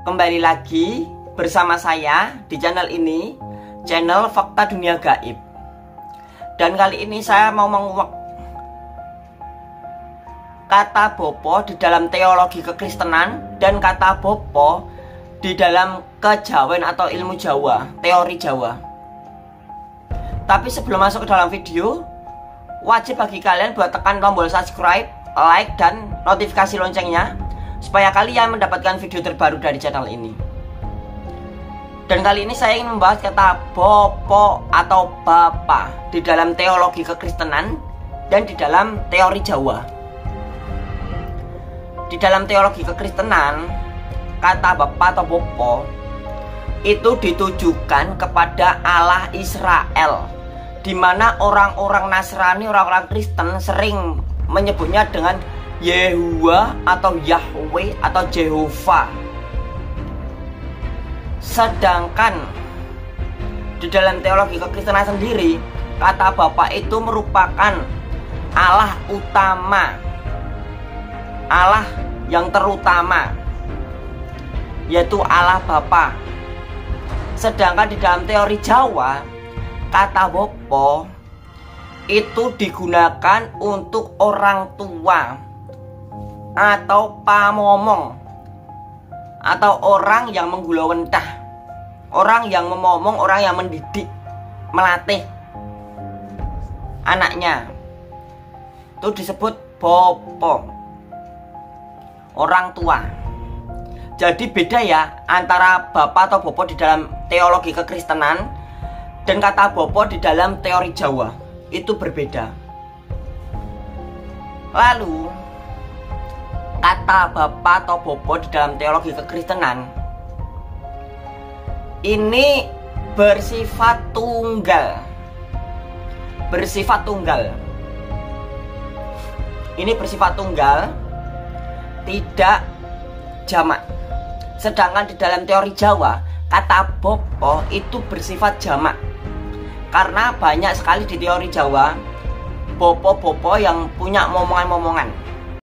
Kembali lagi bersama saya di channel ini, channel Fakta Dunia Gaib. Dan kali ini saya mau menguak kata bopo di dalam teologi kekristenan dan kata bopo di dalam kejawen atau ilmu Jawa, teori Jawa. Tapi sebelum masuk ke dalam video, wajib bagi kalian buat tekan tombol subscribe, like, dan notifikasi loncengnya supaya kalian mendapatkan video terbaru dari channel ini. Dan kali ini saya ingin membahas kata bopo atau bapa di dalam teologi kekristenan dan di dalam teori Jawa. Di dalam teologi kekristenan, kata bapa atau bopo itu ditujukan kepada Allah Israel, di mana orang-orang Nasrani, orang-orang Kristen sering menyebutnya dengan Yehuwa atau Yahweh atau Jehovah. Sedangkan di dalam teologi kekristenan sendiri, kata Bapa itu merupakan Allah utama, Allah yang terutama, yaitu Allah Bapa. Sedangkan di dalam teori Jawa, kata bopo itu digunakan untuk orang tua atau pamomong, atau orang yang menggulawentah, orang yang memomong, orang yang mendidik, melatih anaknya. Itu disebut bopo, orang tua. Jadi beda ya antara bapak atau bopo di dalam teologi kekristenan dan kata bopo di dalam teori Jawa. Itu berbeda. Lalu kata bapak atau bopo di dalam teologi kekristenan ini bersifat tunggal. Bersifat tunggal. Ini bersifat tunggal, tidak jamak. Sedangkan di dalam teori Jawa, kata bopo itu bersifat jamak. Karena banyak sekali di teori Jawa bopo-bopo yang punya momongan-momongan.